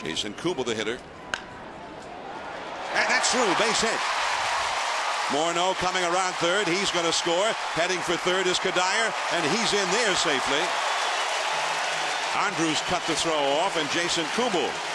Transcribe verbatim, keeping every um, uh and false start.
Jason Kubel, the hitter. And that's through. Base hit. Morneau coming around third. He's going to score. Heading for third is Kadire, and he's in there safely. Andrews cut the throw off, and Jason Kubel